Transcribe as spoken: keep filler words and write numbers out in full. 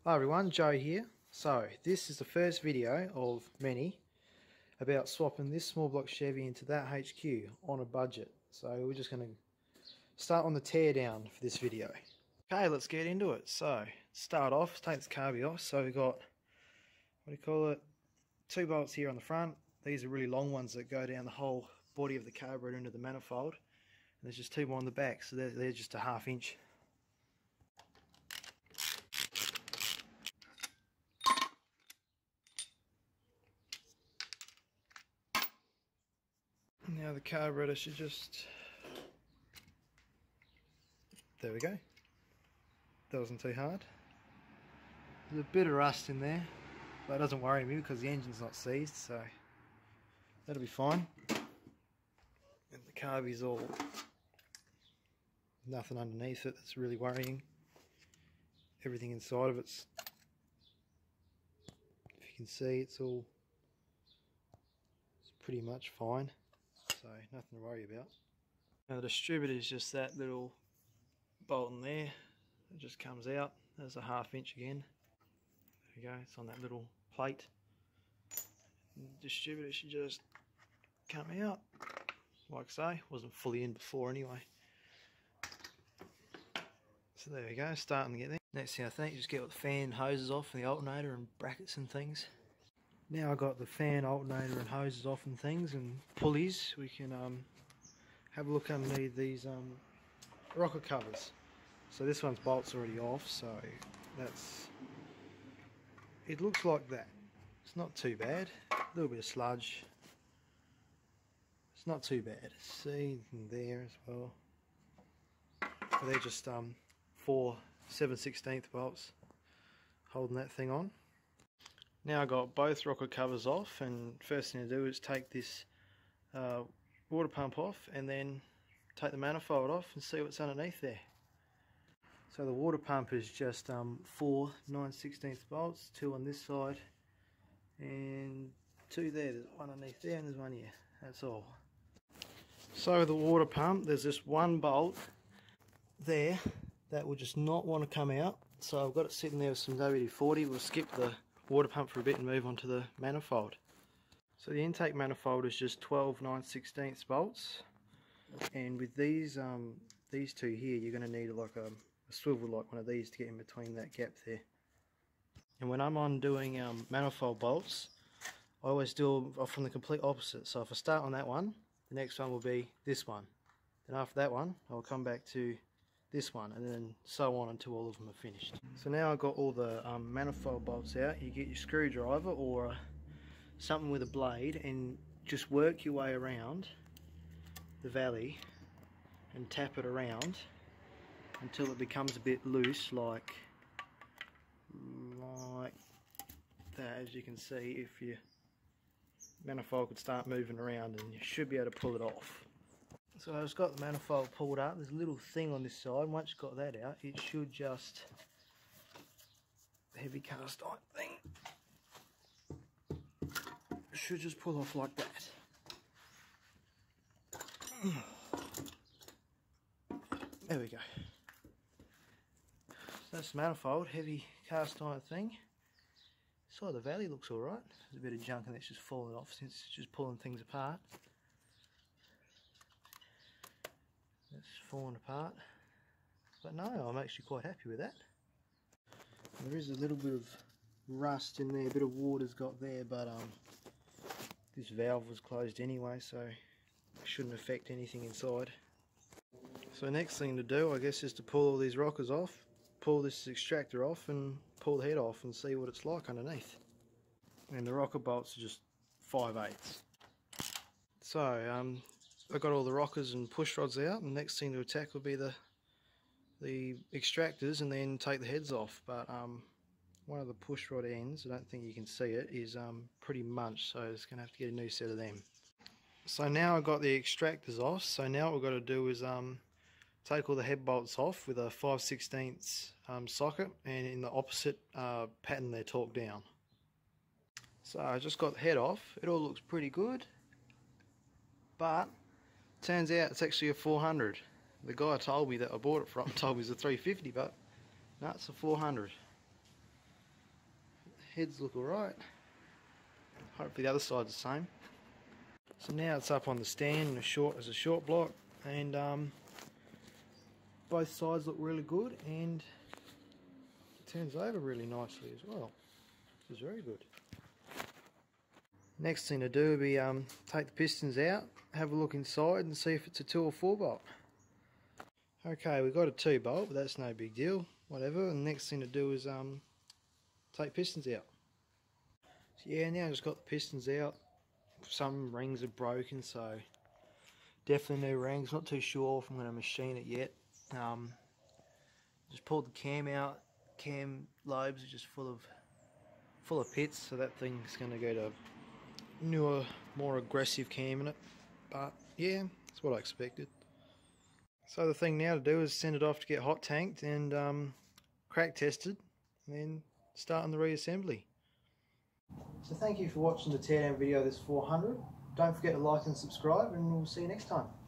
Hi everyone, Joe here. So this is the first video of many about swapping this small block Chevy into that H Q on a budget. So we're just going to start on the tear down for this video. Okay, let's get into it. So start off, take this carby off. So we've got, what do you call it, two bolts here on the front. These are really long ones that go down the whole body of the carburetor into the manifold. And there's just two more on the back, so they're, they're just a half inch. Now the carburetor should just, there we go, that wasn't too hard. There's a bit of rust in there, but it doesn't worry me because the engine's not seized, so that'll be fine. And the carby's all, nothing underneath it that's really worrying. Everything inside of it's, if you can see, it's all, it's pretty much fine. So nothing to worry about. Now the distributor is just that little bolt in there. It just comes out. There's a half inch again. There we go. It's on that little plate. And the distributor should just come out. Like I say, wasn't fully in before anyway. So there we go. Starting to get there. Next thing I think, just get all the fan hoses off and the alternator and brackets and things. Now I've got the fan, alternator and hoses off and things and pulleys. We can um, have a look underneath these um, rocker covers. So this one's bolt's already off, so that's, it looks like that. It's not too bad. A little bit of sludge. It's not too bad. See in there as well. So they're just um, four seven sixteenth bolts holding that thing on. Now I've got both rocker covers off, and first thing to do is take this uh, water pump off and then take the manifold off and see what's underneath there. So the water pump is just um, four nine sixteenth bolts, two on this side and two there. There's one underneath there and there's one here. That's all. So the water pump, there's this one bolt there that will just not want to come out. So I've got it sitting there with some W D forty. We'll skip the water pump for a bit and move on to the manifold. So the intake manifold is just twelve nine sixteenths bolts, and with these um, these two here you're going to need like a, a swivel like one of these to get in between that gap there. And when I'm on doing um, manifold bolts, I always do from the complete opposite. So if I start on that one, the next one will be this one, then after that one I'll come back to this one, and then so on until all of them are finished. So now I've got all the um, manifold bolts out. You get your screwdriver or uh, something with a blade and just work your way around the valley and tap it around until it becomes a bit loose, like like that. As you can see, if your manifold could start moving around, and you should be able to pull it off. So I've just got the manifold pulled up. There's a little thing on this side. Once you've got that out, it should just, the heavy cast iron thing should just pull off like that. There we go. So that's the manifold, heavy cast iron thing. Side of the valley looks alright. There's a bit of junk and it's just falling off since it's just pulling things apart. It's falling apart, but no, I'm actually quite happy with that. There is a little bit of rust in there, a bit of water's got there, but um, this valve was closed anyway, so it shouldn't affect anything inside. So next thing to do, I guess, is to pull all these rockers off, pull this extractor off and pull the head off and see what it's like underneath. And the rocker bolts are just five eighths. So um, I got all the rockers and push rods out, and the next thing to attack will be the the extractors and then take the heads off. But um, one of the push rod ends, I don't think you can see it, is um, pretty munched, so it's going to have to get a new set of them. So now I've got the extractors off, so now what we've got to do is um, take all the head bolts off with a five sixteenths um, socket, and in the opposite uh, pattern they're torqued down. So I just got the head off. It all looks pretty good, but turns out it's actually a four hundred. The guy told me that I bought it from told me it's a three fifty, but no, it's a four hundred. heads look alright. Hopefully the other side's the same. So now it's up on the stand and a short as a short block, and um, both sides look really good, and it turns over really nicely as well, which is very good. Next thing to do will be um, take the pistons out, have a look inside and see if it's a two or four bolt. Okay, we've got a two bolt, but that's no big deal, whatever. And the next thing to do is um, take pistons out. So yeah, now I've just got the pistons out. Some rings are broken, so definitely new rings. Not too sure if I'm going to machine it yet. Um, just pulled the cam out. Cam lobes are just full of full of pits, so that thing's going to go to newer, more aggressive cam in it. But yeah, that's what I expected. So the thing now to do is send it off to get hot tanked and um, crack tested, and then start on the reassembly. So thank you for watching the teardown video of this four hundred. Don't forget to like and subscribe, and we'll see you next time.